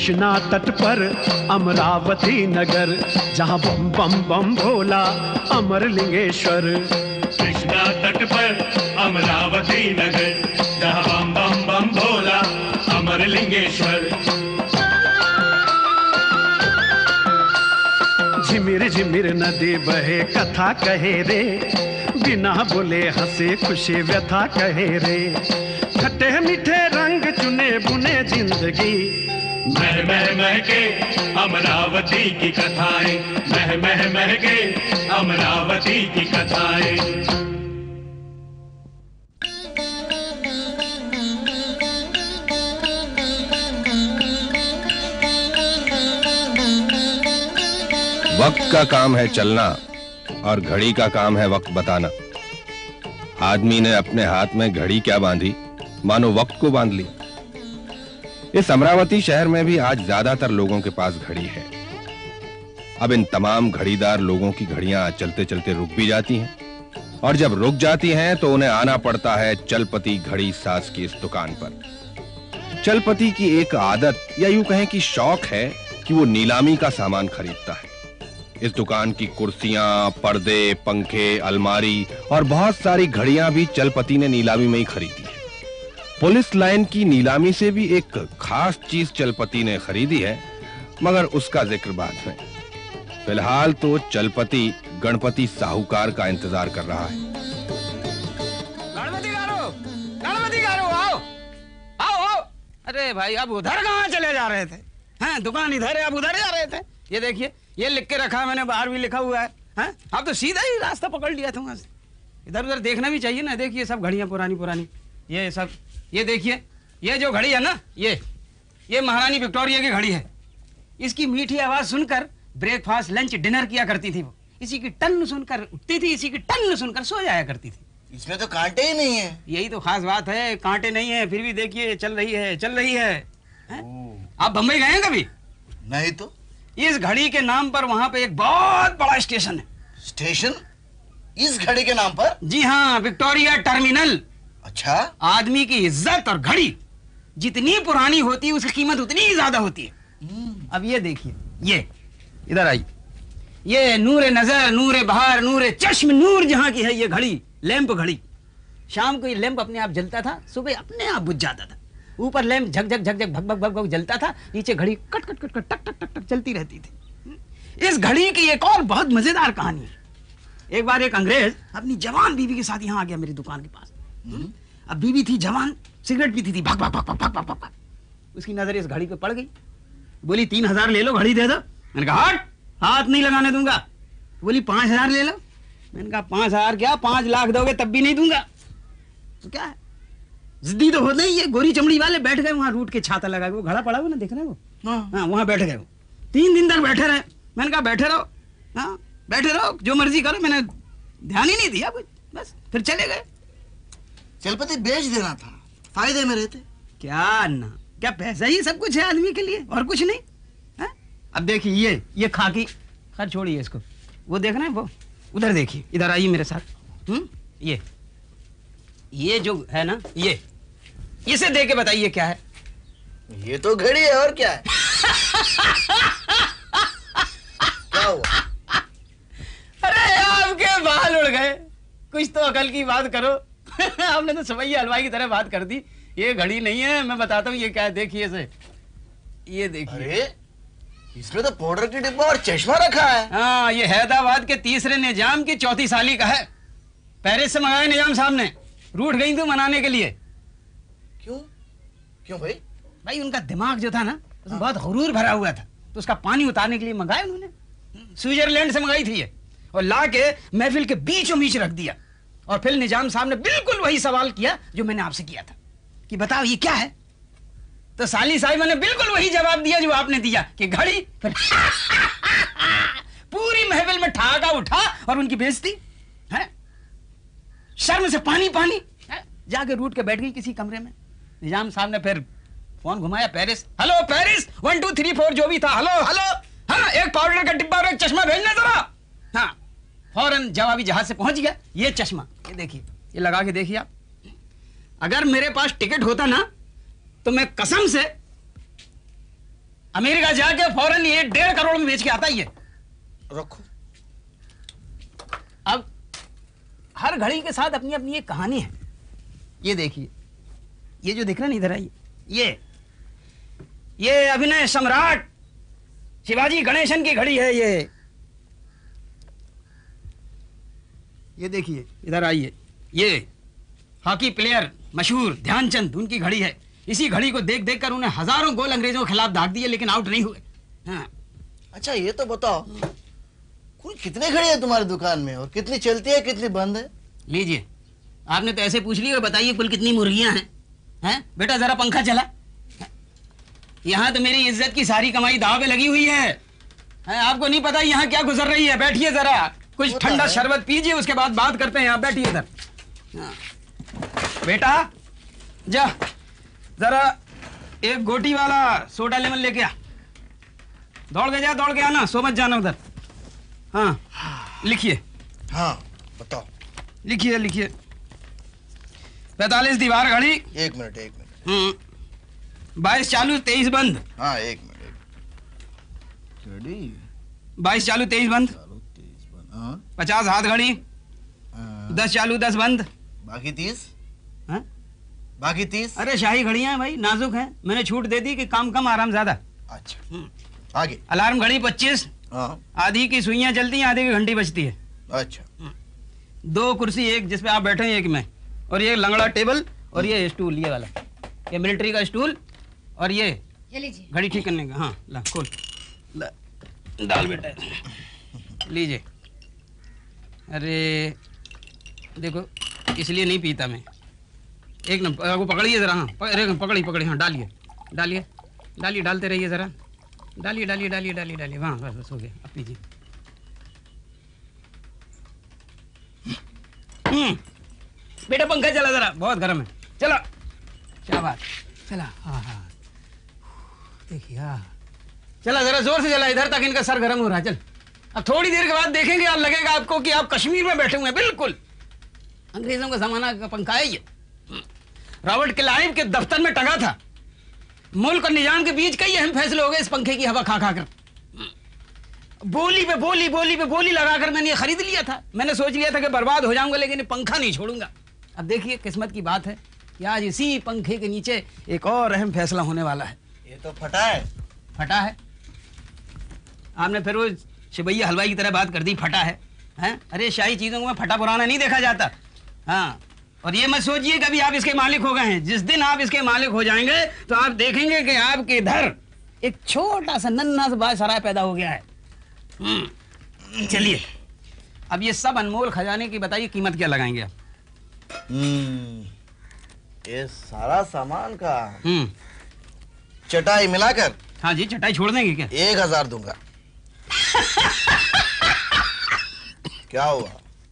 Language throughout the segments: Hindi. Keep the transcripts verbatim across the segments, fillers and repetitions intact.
कृष्णा तट पर अमरावती नगर, जहाँ बम बम बम भोला अमरलिंगेश्वर। कृष्णा तट पर अमरावती नगर, जहाँ बम बम बम भोला अमरलिंगेश्वर। झिमिर झिमिर नदी बहे कथा कहे रे, बिना बोले हंसे खुशी व्यथा कहे रे। खट्टे मीठे रंग चुने बुने जिंदगी, मह मह मह के अमरावती की कथाएं, मह मह मह के अमरावती की कथाएं। वक्त का काम है चलना और घड़ी का काम है वक्त बताना। आदमी ने अपने हाथ में घड़ी क्या बांधी, मानो वक्त को बांध ली। इस अमरावती शहर में भी आज ज्यादातर लोगों के पास घड़ी है। अब इन तमाम घड़ीदार लोगों की घड़ियां चलते चलते रुक भी जाती हैं, और जब रुक जाती हैं तो उन्हें आना पड़ता है चलपति घड़ी साज की इस दुकान पर। चलपति की एक आदत या यूं कहें कि शौक है कि वो नीलामी का सामान खरीदता है। इस दुकान की कुर्सियां, पर्दे, पंखे, अलमारी और बहुत सारी घड़ियां भी चलपति ने नीलामी में ही खरीदी है। पुलिस लाइन की नीलामी से भी एक खास चीज चलपति ने खरीदी है, मगर उसका जिक्र बाद में। फिलहाल तो चलपति गणपति साहूकार का इंतजार कर रहा है। गणपति गारो, गणपति गारो, आओ, आओ, आओ। अरे भाई, अब उधर कहाँ चले जा रहे थे? हैं, दुकान इधर है, अब उधर जा रहे थे। ये देखिए, ये लिख के रखा है मैंने, बाहर भी लिखा हुआ है। हैं, अब तो सीधा ही रास्ता पकड़ लिया था वहां से। इधर उधर देखना भी चाहिए ना। देखिए सब घड़ियां पुरानी पुरानी, ये सब, ये देखिए, ये जो घड़ी है ना, ये ये महारानी विक्टोरिया की घड़ी है। इसकी मीठी आवाज सुनकर ब्रेकफास्ट, लंच, डिनर किया करती थी वो। इसी की टन सुनकर उठती थी, इसी की टन सुनकर सो जाया करती थी। इसमें तो कांटे ही नहीं है। यही तो खास बात है, कांटे नहीं है, फिर भी देखिए चल रही है, चल रही है, है? आप बम्बई गए हैं कभी? नहीं तो। इस घड़ी के नाम पर वहां पे एक बहुत बड़ा स्टेशन है। स्टेशन? इस घड़ी के नाम पर? जी हाँ, विक्टोरिया टर्मिनल। अच्छा। आदमी की इज्जत और घड़ी जितनी पुरानी होती है उसकी कीमत उतनी ही ज्यादा होती है। अब ये देखिए, ये इधर आई, ये नूरे नजर, नूरे बहार, नूरे चश्म, नूर जहां की है ये घड़ी, लैंप घड़ी। शाम को ये लैंप अपने आप जलता था, सुबह अपने आप बुझ जाता था। ऊपर लैंप झक झक झक झक भग भग भग भग जलता था, नीचे घड़ी कट कट कट कट टक टक टक टक चलती रहती थी। इस घड़ी की एक और बहुत मजेदार कहानी है। एक बार एक अंग्रेज अपनी जवान बीवी के साथ यहाँ आ गया मेरी दुकान के पास। अब बीवी थी जवान, सिगरेट पीती थी, भग भग भग भग भग भग भग। उसकी नजर इस घड़ी पे पड़ गई। बोली तीन हजार ले लो, घड़ी दे दो। मैंने कहा हट, हाथ नहीं लगाने दूंगा। बोली पांच हजार ले लो। मैंने कहा पांच हजार क्या, पांच लाख दोगे तब भी नहीं दूंगा। तो क्या है, जिद्दी तो होते ही। ये गोरी चमड़ी वाले बैठ गए वहां, रूट के छाता लगा के, वो घड़ा पड़ा हुआ ना, देख रहे हो? हाँ, वहां बैठ गए वो। तीन दिन तक बैठे रहे। मैंने कहा बैठे रहो, हाँ बैठे रहो, जो मर्जी करो। मैंने ध्यान ही नहीं दिया कुछ, बस फिर चले गए। चलपति बेच देना था, फायदे में रहते। क्या ना, क्या पैसा ही सब कुछ है आदमी के लिए, और कुछ नहीं है? अब देखिए, ये ये खाकी, खैर छोड़िए इसको। वो देख रहे हैं, वो उधर देखिए, इधर आइए मेरे साथ। हम्म ये ये जो है ना, ये इसे देख के बताइए क्या है? ये तो घड़ी है, और क्या है? क्या हुआ? अरे आपके बाल उड़ गए, कुछ तो अकल की बात करो। आपने तो सवैया हलवाई की तरह बात कर दी। ये घड़ी नहीं है, मैं बताता हूँ ये क्या है। देखिए इसे, ये देखिए। अरे इसमें तो पाउडर की डिब्बा और चश्मा रखा है। हाँ, ये हैदराबाद के तीसरे निजाम की चौथी साली का है। पेरिस से मंगाया निजाम साहब ने, रूठ गई थी मनाने के लिए। क्यों क्यों भाई? भाई उनका दिमाग जो था ना, उसमें बहुत गुरूर भरा हुआ था, तो उसका पानी उतारने के लिए मंगाया उन्होंने। स्विट्जरलैंड से मंगाई थी ये, और ला के महफिल के बीचों बीच रख दिया। और फिर निजाम साहब ने बिल्कुल वही सवाल किया जो मैंने आपसे किया था, कि बताओ ये क्या है? तो साली साहिबा ने बिल्कुल वही जवाब दिया जो आपने दिया, कि घड़ी। फिर पूरी महफिल में ठहाका उठा और उनकी बेइज्जती है। शर्म से पानी पानी है? जाके रूट के बैठ गई किसी कमरे में। निजाम साहब ने फिर फोन घुमाया Paris. Hello Paris, one two three four जो भी था, हेलो हेलो, हाँ एक पाउडर का डिब्बा और एक चश्मा भेजना जरा। हाँ, फौरन जवाबी जहाज से पहुंच गया। ये चश्मा, ये देखिए, ये लगा के देखिए आप। अगर मेरे पास टिकट होता ना, तो मैं कसम से अमेरिका जाके फौरन ये डेढ़ करोड़ में बेच के आता ही है। रखो। अब हर घड़ी के साथ अपनी अपनी एक कहानी है। ये देखिए, ये जो दिख रहा है ना इधर आइए, ये ये अभिनय सम्राट शिवाजी गणेशन की घड़ी है। ये ये देखिए इधर आइए, ये हॉकी प्लेयर मशहूर ध्यानचंद, उनकी घड़ी है। इसी घड़ी को देख देख कर उन्हें हजारों गोल अंग्रेजों के खिलाफ दाग दिए, लेकिन आउट नहीं हुए। हाँ। अच्छा ये तो बताओ, कुल कितने घड़ी है तुम्हारी दुकान में और कितनी चलती है कितनी बंद है? लीजिए, आपने तो ऐसे पूछ लिया, बताइए कुल कितनी मुर्गियां हैं? हैं बेटा जरा पंखा चला। यहाँ तो मेरी इज्जत की सारी कमाई दाव पे लगी हुई है, हैं? आपको नहीं पता यहाँ क्या गुजर रही है। बैठिए जरा, कुछ ठंडा शरबत पीजिए, उसके बाद बात करते हैं। आप बैठिए इधर। हाँ। बेटा जा जरा एक गोटी वाला सोडा लेमन लेके आ। दौड़ के जा, दौड़ के आना, सो मत जाना उधर। हाँ लिखिए। हाँ बताओ। लिखिए लिखिए। पैतालीस दीवार घड़ी। एक मिनट एक मिनट। हम्म बाईस चालू तेईस बंद। हाँ एक मिनट एक घड़ी। बाईस चालू तेईस बंद। चालू तेईस बंद। हाँ। पचास हाथ घड़ी। हाँ। दस चालू दस बंद। बाकी तीस। हाँ? बाकी तीस। अरे शाही घड़ियां हैं भाई, नाजुक हैं, मैंने छूट दे दी कि काम कम आराम ज्यादा। अच्छा आगे। अलार्म घड़ी पच्चीस। हाँ। आधी की सुइयां चलती हैं, आधी की घंटी बजती है। अच्छा। दो कुर्सी, एक जिसपे आप बैठे हैं, एक में, और ये लंगड़ा टेबल, और ये स्टूल, ये वाला, ये मिलिट्री का स्टूल, और ये ये लीजिए। घड़ी ठीक करने का। हाँ ला खोल, ला, डाल बेटा, लीजिए। अरे देखो, इसलिए नहीं पीता मैं। एक न वो पकड़िए जरा। हाँ अरे पकड़ी पकड़ी, हाँ डालिए डालिए डालिए, डालते रहिए जरा, डालिए डालिए डालिए डालिए डालिए। हाँ बस बस हो गया, अब पीजिए। हम्म बेटा पंखा चला जरा, बहुत गर्म है। चलो शाबाश, चला। हाँ हाँ देखिए, हाँ चला जरा जोर से चला, इधर तक इनका सर गर्म हो रहा है। चल अब थोड़ी देर के बाद देखेंगे, आप लगेगा आपको कि आप कश्मीर में बैठे हुए हैं। बिल्कुल अंग्रेजों का जमाना का पंखा है ये। रॉबर्ट क्लाइव के दफ्तर में टंगा था। मुल्क और निजाम के बीच कई अहम फैसले हो गए इस पंखे की हवा खा खा कर। बोली पे बोली बोली पे बोली लगाकर मैंने ये खरीद लिया था। मैंने सोच लिया था कि बर्बाद हो जाऊंगा, लेकिन ये पंखा नहीं छोड़ूंगा। अब देखिए किस्मत की बात है कि आज इसी पंखे के नीचे एक और अहम फैसला होने वाला है। ये तो फटा है। फटा है? आपने फिर वो शिवैया हलवाई की तरह बात कर दी, फटा है, हैं? अरे शाही चीजों को में फटा पुराना नहीं देखा जाता। हाँ, और ये मत सोचिए कभी आप इसके मालिक हो गए हैं। जिस दिन आप इसके मालिक हो जाएंगे तो आप देखेंगे कि आपके इधर एक छोटा सा नन्हा सा बासराय पैदा हो गया है। चलिए अब ये सब अनमोल खजाने की बताइए कीमत क्या लगाएंगे आप? हम्म ये सारा सामान का हम्म चटाई मिलाकर। हाँ जी, चटाई छोड़ देंगे क्या? एक हजार दूंगा। क्या हुआ?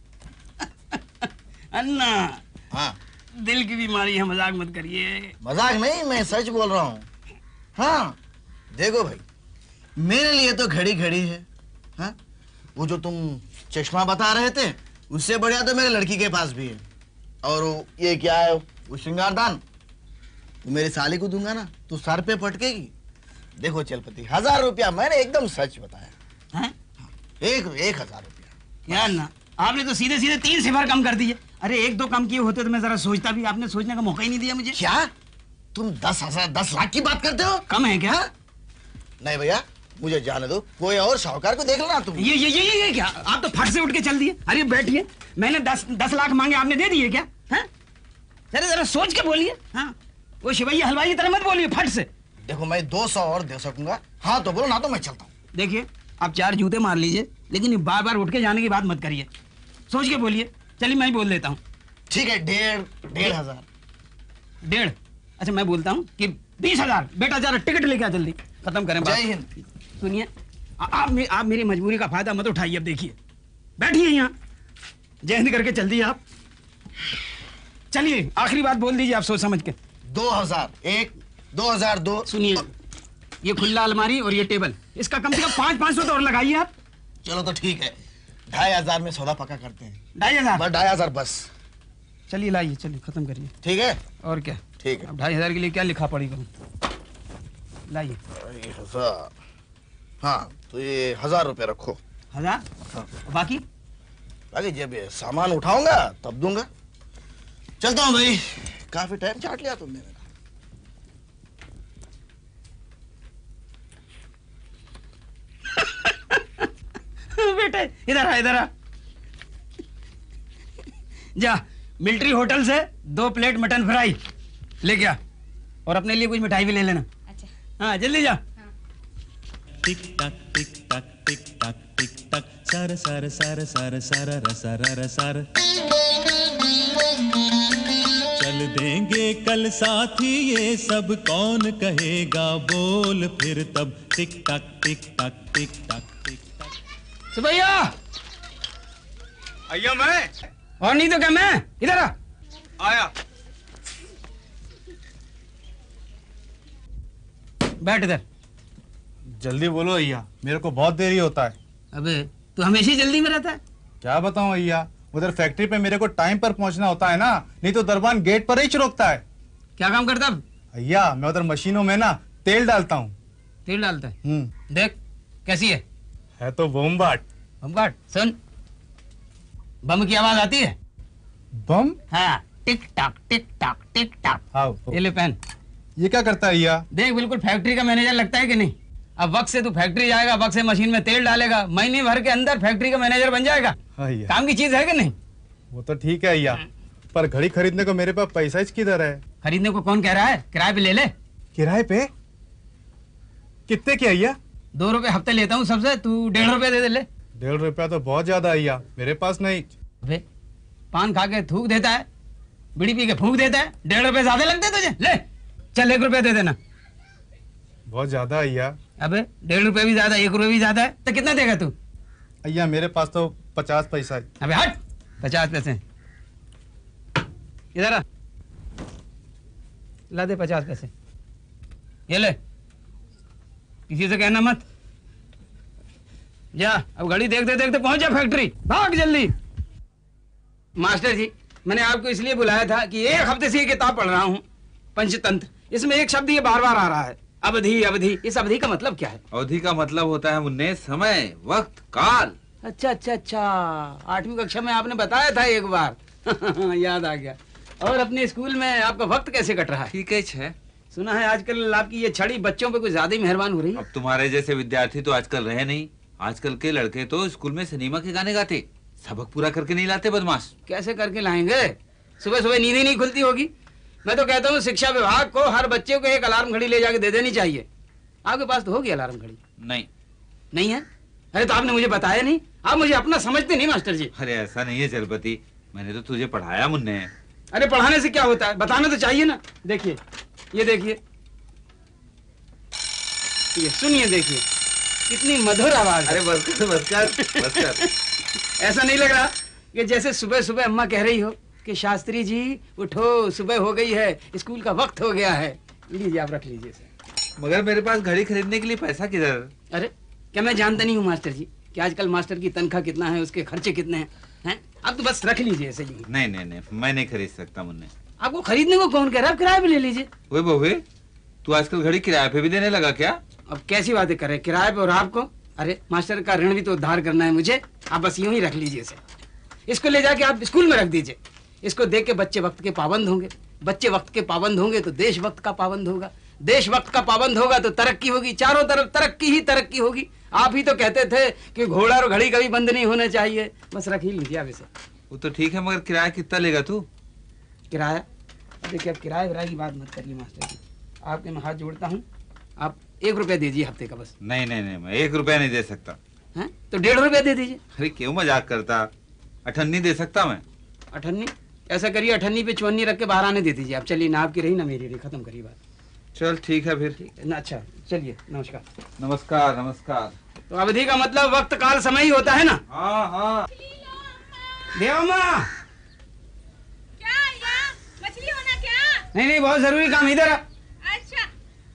अन्ना, हाँ दिल की बीमारी है, मजाक मत करिए। मजाक नहीं, मैं सच बोल रहा हूँ। हाँ देखो भाई, मेरे लिए तो घड़ी घड़ी है। हाँ वो जो तुम चश्मा बता रहे थे उससे बढ़िया तो मेरे लड़की के पास भी है। और वो ये क्या है, वो श्रृंगारदान, वो मेरी साली को दूंगा ना तो सर पे पटकेगी। देखो चलपति, हजार रुपया मैंने एकदम सच बताया। हैं? एक एक हजार रुपया। यार ना, आपने तो सीधे सीधे तीन सिफर कम कर दिए। अरे एक दो कम किए होते तो मैं जरा सोचता भी, आपने सोचने का मौका ही नहीं दिया मुझे। क्या तुम दस हजार दस लाख की बात करते हो? कम है क्या? हाँ? नहीं भैया मुझे जाने दो, कोई और शाहूकार को देख लो ना तुम। ये ये ये ये, ये क्या? आप तो फट से उठ के चल दिए। अरे बैठिए, मैंने दस दस लाख मांगे, आपने दे दिए क्या? हैं? जरा जरा सोच के बोलिए। हाँ वो शिवैया हलवाई की तरह मत बोलिए फट से। देखो मैं दो सौ और दे सकूंगा। हाँ तो बोलो ना, तो मैं चलता हूँ। देखिए आप चार जूते मार लीजिए, लेकिन बार बार उठ के जाने की बात मत करिए, सोच के बोलिए। चलिए मैं ही बोल देता हूँ। ठीक है, डेढ़ डेढ़ हजार। डेढ़? अच्छा मैं बोलता हूँ कि बीस हजार। बेटा जरा टिकट लेके आ, जल्दी खत्म करें बात। जय हिंद। सुनिए, आप मे, आप मेरी मजबूरी का फायदा मत उठाइए। अब देखिए, बैठिए यहाँ, जय हिंद करके चल दिए आप। चलिए आखिरी बात बोल दीजिए आप सोच समझ के। दो हजार एक, दो हजार दो। सुनिए, ये खुला अलमारी और ये टेबल, इसका कम से कम पाँच पाँच सौ तो और लगाइए आप। चलो तो ठीक है, ढाई हजार में सौदा पक्का करते हैं। ढाई हजार? बस ढाई हजार बस। चलिए लाइए, चलिए खत्म करिए। ठीक है और क्या? ठीक है। अब ढाई हजार के लिए क्या लिखा पड़ी करूँ? लाइए। हजार, हाँ तो ये हजार रुपये रखो। हजार? हाँ। बाकी? बाकी जब ये सामान उठाऊंगा तब दूंगा। चलता हूँ भाई, काफी टाइम चाट लिया तुमने मेरा। बेटे इधर आ, इधर आ। जा मिलिट्री होटल से दो प्लेट मटन फ्राई ले गया, और अपने लिए कुछ मिठाई भी ले लेना। अच्छा। हाँ जल्दी जा। टिक tock tick tock tick tock tick tock sir sir sir sir sir र सर र सर। चल देंगे कल साथी ये सब, कौन कहेगा बोल फिर तब। टिक tock tick tock tick tock tick टक। सुबैया अय्या मैं और नहीं तो क्या मैं, इधर आ। आया। बैठ इधर। जल्दी बोलो अय्या, मेरे को बहुत देरी होता है। अबे तू हमेशा ही जल्दी में रहता है। क्या बताऊं अय्या, उधर फैक्ट्री पे मेरे को टाइम पर पहुंचना होता है ना, नहीं तो दरबान गेट पर ही रोकता है। क्या काम करता है? अय्या मैं उधर मशीनों में ना तेल डालता हूँ। तेल डालता है? हम्म। देख कैसी है। है तो बम-बाट। बम-बाट? सुन, बम की आवाज आती है? बम? हाँ, टिक टाक टिक टाक टिक टाक। हाँ। ये ले पेन। ये क्या करता है अय्या? देख बिल्कुल फैक्ट्री का मैनेजर लगता है कि नहीं। अब वक्त से तू फैक्ट्री जाएगा, वक्त से मशीन में तेल डालेगा, महीने भर के अंदर फैक्ट्री का मैनेजर बन जाएगा। अय्या काम की चीज है कि नहीं? वो तो ठीक है अय्या, पर घड़ी खरीदने को मेरे पास पैसा ही किधर है? खरीदने को कौन कह रहा है, किराए पे ले ले। किराए पे? कितने की अय्या? दो रुपए हफ्ते लेता हूँ सबसे, तू डेढ़ रुपए दे दे ले। डेढ़ रुपया तो बहुत ज्यादा अय्या, मेरे पास नहीं। अबे पान खा के थूक देता है, बीड़ी पी के फूक देता है, डेढ़ रुपए ज्यादा लगते हैं तुझे? ले चल एक रुपया दे देना। बहुत ज्यादा अय्या। अबे डेढ़ रुपए भी ज्यादा, एक रुपये भी ज्यादा है, तो कितना देगा तू? अय्या मेरे पास तो पचास पैसा है। अबे हट, पचास पैसे इधर आ, ला दे पचास पैसे। ये ले, किसी से कहना मत। जा अब घड़ी देखते देखते पहुंच जा फैक्ट्री, भाग जल्दी। मास्टर जी मैंने आपको इसलिए बुलाया था कि एक हफ्ते से ये किताब पढ़ रहा हूँ, पंचतंत्र। इसमें एक शब्द ये बार बार आ रहा है, अवधि अवधि। इस अवधि का मतलब क्या है? अवधि का मतलब होता है मुन्ने समय, वक्त, काल। अच्छा अच्छा अच्छा, आठवीं कक्षा में आपने बताया था एक बार। याद आ गया। और अपने स्कूल में आपका वक्त कैसे कट रहा है? ठीक है। सुना है आजकल आपकी ये छड़ी बच्चों पे कुछ ज्यादा ही मेहरबान हो रही है। अब तुम्हारे जैसे विद्यार्थी तो आजकल रहे नहीं। आजकल के लड़के तो स्कूल में सिनेमा के गाने गाते, सबक पूरा करके नहीं लाते बदमाश। कैसे करके लाएंगे? सुबह सुबह नींद ही नहीं खुलती होगी। मैं तो कहता हूँ शिक्षा विभाग को हर बच्चे को एक अलार्म घड़ी ले जाके दे देनी चाहिए। आपके पास तो होगी अलार्म घड़ी? नहीं। नहीं है? अरे तो आपने मुझे बताया नहीं, आप मुझे अपना समझते नहीं मास्टर जी। अरे ऐसा नहीं है चलपति, मैंने तो तुझे पढ़ाया मुन्ने। अरे पढ़ाने से क्या होता है, बताना तो चाहिए ना। देखिए ये देखिए, ये सुनिए, देखिए कितनी मधुर आवाज। अरे बस कर बस कर बस कर। ऐसा नहीं लग रहा कि जैसे सुबह सुबह अम्मा कह रही हो कि शास्त्री जी उठो, सुबह हो गई है, स्कूल का वक्त हो गया है। लीजिए आप रख लीजिए इसे। मगर मेरे पास घड़ी खरीदने के लिए पैसा किधर? अरे क्या मैं जानता नहीं हूँ मास्टर जी कि आजकल मास्टर की तनख्वाह कितना है, उसके खर्चे कितने हैं? हैं? आप तो बस रख लीजिए ऐसे ही। नहीं नहीं नहीं, मैं नहीं खरीद सकता मुन्ने। आपको खरीदने को कौन कह रहा है? आप किराए पे ले लीजिए। ओए बहुए, तू आजकल घड़ी किराए पे भी देने लगा क्या? अब कैसी बातें कर रहे, किराए पे और आपको? अरे मास्टर का ऋण भी तो उद्धार करना है मुझे। आप बस यूं ही रख लीजिए इसे। इसको ले जाके आप स्कूल में रख दीजिए। इसको देख के बच्चे वक्त के पाबंद होंगे, बच्चे वक्त के पाबंद होंगे तो देश वक्त का पाबंद होगा, देश वक्त का पाबंद होगा तो तरक्की होगी, चारों तरफ तरक्की ही तरक्की होगी। आप ही तो कहते थे कि घोड़ा और घड़ी कभी बंद नहीं होने चाहिए। बस रख ही लीजिए आप इसे। वो तो ठीक है, मगर किराया कितना लेगा तू? किराया? देखिए अब किराए विराए की बात मत करिए मास्टर जी, आपके मैं हाथ जोड़ता हूँ। आप एक रुपया दीजिए हफ्ते का बस। नहीं नहीं नहीं, मैं एक रुपया नहीं दे सकता। हैं? तो डेढ़ रुपया दे दीजिए। अरे क्यों मजाक करता, अठन्नी दे सकता मैं। अठन्नी? ऐसा करिए अठन्नी पे चौन्नी रख के बारह आने दे दीजिए आप। चलिए ना आपकी रही ना मेरी रही, खत्म करिए बात। चल ठीक है फिर। ठीक है ना, अच्छा चलिए, नमस्कार। नमस्कार नमस्कार। तो अवधि का मतलब वक्त काल समय ही होता है ना? हाँ हाँ। देवा माँ। क्या या? मछली होना क्या? नहीं नहीं, बहुत जरूरी काम, इधर आ। अच्छा।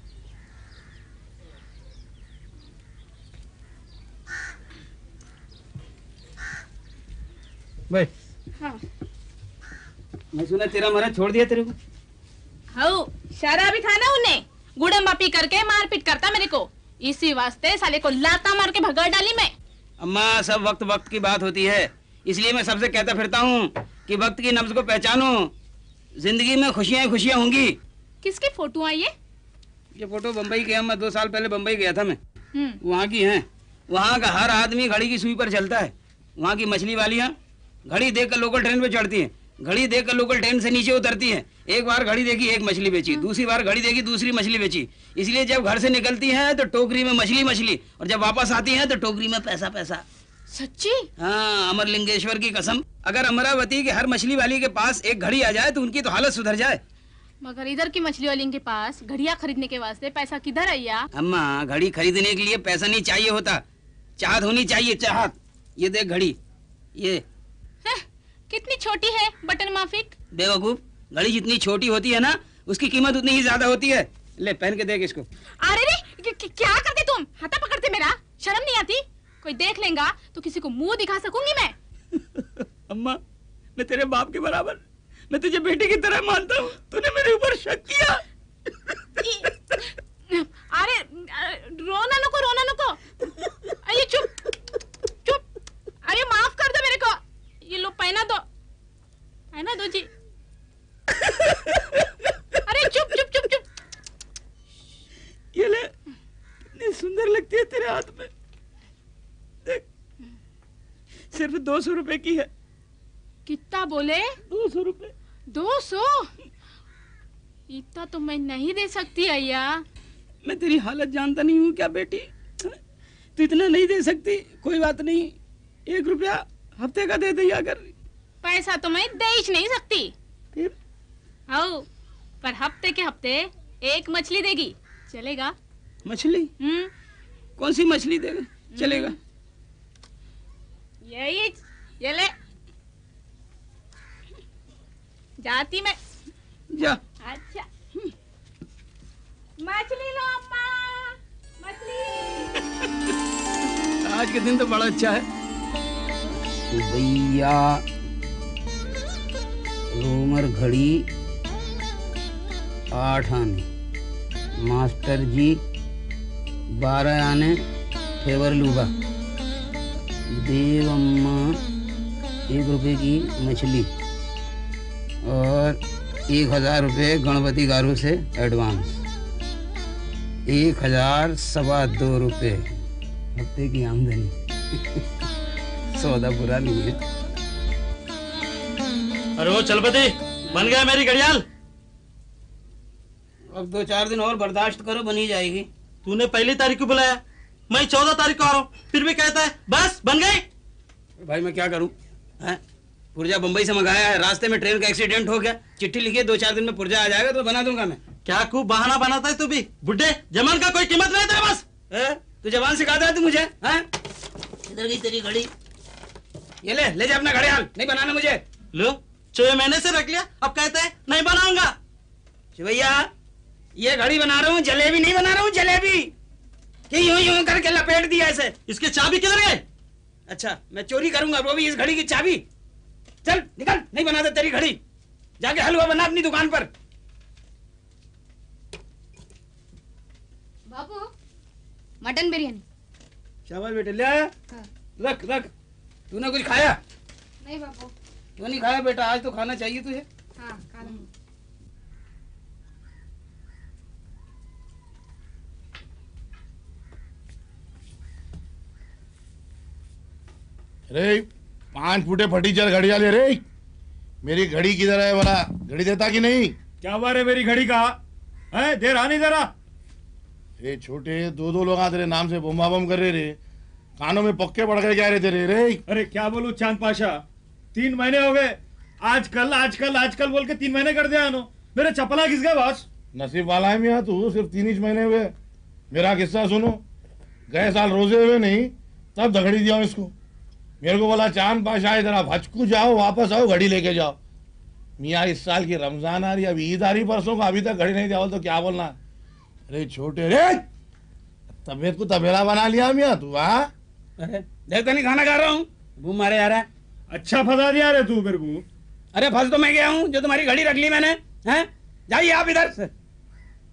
बैठ। हाँ। मैं सुना तेरा मरा छोड़ दिया तेरे को। हाँ, शराबी था ना उन्हें। गुड़म्बा पी करके मारपीट करता मेरे को, इसी वास्ते साले को लाता मार के भगा डाली मैं। अम्मा सब वक्त वक्त की बात होती है, इसलिए मैं सबसे कहता फिरता हूँ कि वक्त की नब्ज को पहचानो, जिंदगी में खुशियाँ खुशियाँ होंगी। किसकी फोटो आई है? ये फोटो बम्बई की है अम्मा, दो साल पहले बम्बई गया था मैं, वहाँ की है। वहाँ का हर आदमी घड़ी की सुई पर चलता है। वहाँ की मछली वालियाँ घड़ी देखकर लोकल ट्रेन पे चढ़ती हैं, घड़ी देखकर लोकल ट्रेन से नीचे उतरती हैं। एक बार घड़ी देखी एक मछली बेची, दूसरी बार घड़ी देखी दूसरी मछली बेची। इसलिए जब घर से निकलती हैं तो टोकरी में मछली मछली, और जब वापस आती हैं तो टोकरी में पैसा पैसा। सच्ची? हाँ, अमरलिंगेश्वर की कसम, अगर अमरावती के हर मछली वाली के पास एक घड़ी आ जाए तो उनकी तो हालत सुधर जाए। मगर इधर की मछली वाली के पास घड़िया खरीदने के वास्ते पैसा किधर है? अम्मा घड़ी खरीदने के लिए पैसा नहीं चाहिए होता, चाहत होनी चाहिए, चाहत। ये देख घड़ी, ये है, कितनी छोटी है बटन माफिक। बेवकूफ, घड़ी जितनी छोटी होती है ना उसकी कीमत उतनी ही ज्यादा होती है। ले पहन के देख इसको। अरे रे क्या करते तुम, हाथा पकड़ते मेरा, शर्म नहीं आती? कोई देख लेगा तो किसी को मुंह दिखा सकूंगी मैं। अम्मा मैं तेरे बाप के बराबर, मैं तुझे बेटी की तरह मानता हूँ, तूने मेरे ऊपर शक किया। अरे रोना नको रोना नको, अरे चुप चुप, अरे माफ कर दो मेरे को, ये लो पहना दो, पहना दो जी। अरे चुप चुप चुप चुप, ये ले, कितनी सुंदर लगती है तेरे हाथ में, देख, सिर्फ दो सौ रुपए की है। कितना बोले? दो सौ रुपए। दो सौ? इतना तो मैं नहीं दे सकती अय्या। मैं तेरी हालत जानता नहीं हूँ क्या बेटी, तू इतना नहीं दे सकती, कोई बात नहीं, एक रुपया हफ्ते का दे दिया कर। पैसा तो मैं दे ही नहीं सकती। फिर? आओ, पर हफ्ते के हफ्ते एक मछली देगी, चलेगा? मछली? हम्म। कौन सी मछली देगा? चलेगा। यही, ये ले, जाती मैं। जा। अच्छा, मछली लो अम्मा, मछली। आज के दिन तो बड़ा अच्छा है। भैया रोमर घड़ी आठ आने, मास्टर जी बारह आने, फेवर लूगा, देव अम्मा एक रुपए की मछली, और एक हजार रुपये गणपति गारू से एडवांस, एक हजार सवा दो रुपये हफ्ते की आमदनी। सौदा बुरा नहीं है। अरे वो चलपति, बन गया मेरी घड़ियाल। अब दो चार दिन और बर्दाश्त करो, बनी जाएगी। तूने पहली तारीख को बुलाया, मैं चौदह तारीख को आ रहा हूँ, फिर भी कहता है बस बन गई। भाई मैं क्या करूं, हैं? पुर्जा बंबई से मंगाया है, रास्ते में ट्रेन का एक्सीडेंट हो गया, चिट्ठी लिखी, दो चार दिन में पुर्जा आ जाएगा तो बना दूंगा मैं। क्या खूब बहाना बनाता है तू भी, बुड्ढे, जमान का कोई कीमत नहीं था बस। ए? तू जबान सिखाता है तू मुझे, हैं? इधर गई तेरी घड़ी, ये ले ले जा अपना घड़ियाल, नहीं बनाना मुझे। लो छह महीने से रख लिया, अब कहते हैं नहीं बनाऊंगा। भैया ये घड़ी बना रहा हूँ, जलेबी नहीं बना रहा हूँ, जलेबी कि यूं यूं करके लपेट दिया ऐसे। इसके चाबी किधर गए? अच्छा मैं चोरी करूंगा वो भी इस घड़ी की चाबी। चल निकल, नहीं बनाते तेरी घड़ी, जाके हलवा बना अपनी दुकान पर। बाबू मटन बिरयानी। शाबाश बेटे, ले आया? हाँ। रख रख। तूने कुछ खाया? नहीं बाबू। क्यों नहीं खाया बेटा, आज तो खाना चाहिए तुझे। हाँ खा लूंगी। अरे पांच फुटे फटीचर घड़िया ले रे, मेरी घड़ी किधर है बोला, घड़ी देता कि नहीं? क्या बात है मेरी घड़ी का है, दे रहा नहीं दे रहा? अरे छोटे दो दो लोग तेरे नाम से बम्बा बम कर रहे रे, कानों में पक्के पड़ गए क्या रे तेरे रे? अरे क्या बोलूं चांद पाशा, तीन महीने हो गए, आजकल आजकल आजकल बोल के तीन महीने कर दिया नो, मेरे चपला घिस गए बॉस। नसीब वाला है मियाँ तू, सिर्फ तीन ही महीने हुए। मेरा किस्सा सुनो, गए साल रोजे हुए नहीं तब दगड़ी दिया हूँ इसको, मेरे को बोला चांद पाशा इधर आप हजकू जाओ वापस आओ घड़ी लेके जाओ। मियाँ इस साल की रमजान आ रही, अब ईद आ रही परसों को, अभी तक घड़ी नहीं दिया तो क्या बोलना। अरे छोटे रे, तबीयत को तबेला बना लिया मियाँ तू। हाँ अरे देखो नहीं खाना खा रहा हूँ, भूख मारे आ रहा है। अच्छा फंसा दिया रे तू मेरे को। अरे फंस तो मैं गया हूँ, जो तुम्हारी घड़ी रख ली मैंने, हैं? जाइए आप इधर से,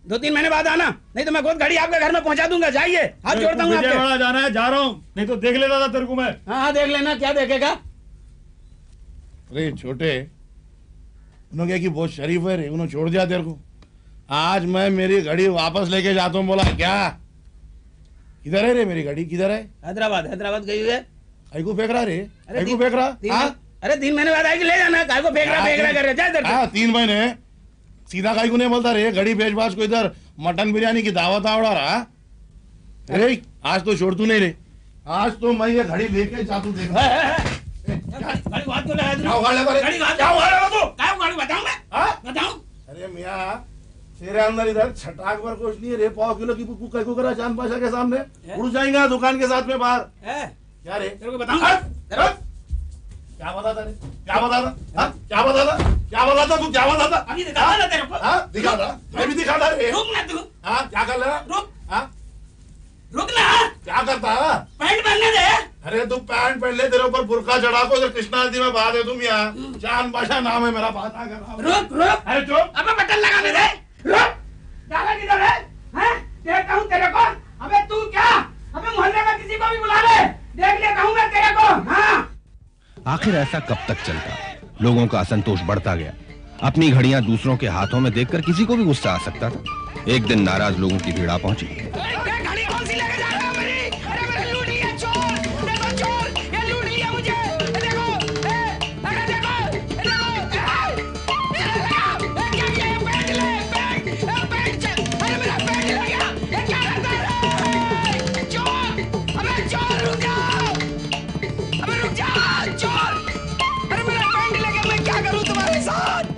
दो तीन महीने बाद आना, नहीं तो मैं खुद गाड़ी आपके घर में पहुंचा दूंगा। जाइए, हाथ जोड़ता हूँ आपके। विजयवाड़ा जाना है, जा रहा हूँ, नहीं तो देख लेता था तेरे को मैं। हाँ हाँ देख लेना, क्या देखेगा। अरे छोटे, उन्होंने क्या कि बहुत शरीफ है रे, उन्होंने छोड़ दिया तेरे को। आज मैं मेरी घड़ी वापस लेके जाता हूँ। बोला क्या? किधर है रे मेरी घड़ी, किधर है? हैदराबाद, हैदराबाद गई हुई है। आई को फेंक रहा रे, अरे आई को तीन- फेंक रहा। तीन- हाँ? अरे तीन महीने बाद आएगी, ले जाना। काय को फेंक रहा फेंक रहा कर रहे, जा इधर से। हाँ, तीन महीने सीधा काय को नहीं बोलता रे। घड़ी बेचबाज को इधर मटन बिरयानी की दावत आवड़ा रहा। अरे आज तो छोड़ तू नहीं रे, आज तो मैं ये घड़ी लेके जातू देख। है, है, है। गाड़ी बात तो ले, क्या उखाड़ लेगा रे? गाड़ी बात- क्या उखाड़ लेगा तू? काय उखाड़ बताऊं मैं? हाँ? बताऊं? अरे मियाँ, तेरे अंदर इधर छटाक पर कुछ नहीं है रे। पाव किलो की कुकू कई को करा चांद पाशा के सामने, उड़ जाएंगे दुकान के साथ में बाहर। है? क्या रे? तेरे को बताऊं? हट, हट। क्या बताता रे? क्या बताता? हाँ? क्या बताता? क्या बताता तू? क्या बताता? अभी दिखाता ना तेरे को। हाँ, दिखाता। मैं भी दिखाता रे। रुक ना तू, हाँ, क्या कर रहा? रुक, हाँ, रुक ना। क्या करता? पैंट पहनने दे। अरे तू पैंट पहन ले, तेरे ऊपर बुरका चढ़ा को इधर कृष्णा नदी में बहा दे तुम। यहाँ चांद पाशा नाम है मेरा, बात कर रहा हूँ। रुक रुक, अरे चुप। अबे बटन लगाने दे। रुक, जाना किधर है? हैं? देखता हूँ तेरे को। अबे तू क्या? अबे मोहल्ले में किसी को भी बुला ले, देख लेता हूँ मैं तेरे को। हाँ। आखिर ऐसा कब तक चलता? लोगों का असंतोष बढ़ता गया। अपनी घड़ियां दूसरों के हाथों में देखकर किसी को भी गुस्सा आ सकता था। एक दिन नाराज लोगों की भीड़ आ पहुंची। घड़ी कौन सी लेके जा रहा है मेरी? अरे मेरा लूट लिया चोर, देखो चोर, ये लूट लिया मुझे। देखो, ए, अरे देखो, देखो, ए, क्या किया ये? बैग ले, बैग, ए, बैग चल, अरे मेरा बैग ले गया। ये क्या करता है? चोर, अबे चोर रुक जाओ, अबे रुक जा, चोर, अरे मेरा बैग ले गया, मैं क्या करूं तुम्हारे साथ?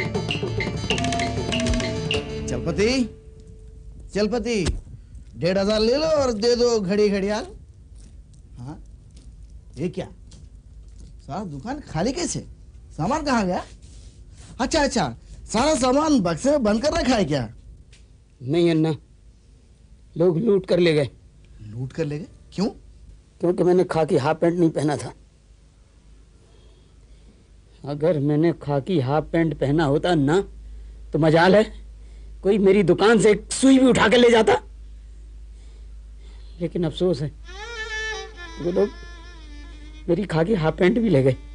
चलपति, चलपति, डेढ़ हजार ले लो और दे दो घड़ी घड़ियाल। हाँ, ये क्या सारा दुकान खाली कैसे? सामान कहाँ गया? अच्छा अच्छा, सारा सामान बक्से में बंद कर रखा है क्या? नहीं अन्ना, लोग लूट कर ले गए। लूट कर ले गए? क्यों? क्योंकि मैंने खाकी हाफ पैंट नहीं पहना था। अगर मैंने खाकी हाफ पैंट पहना होता ना, तो मजाल है कोई मेरी दुकान से एक सुई भी उठा के ले जाता। लेकिन अफसोस है, वो लोग मेरी खाकी हाफ पैंट भी ले गए।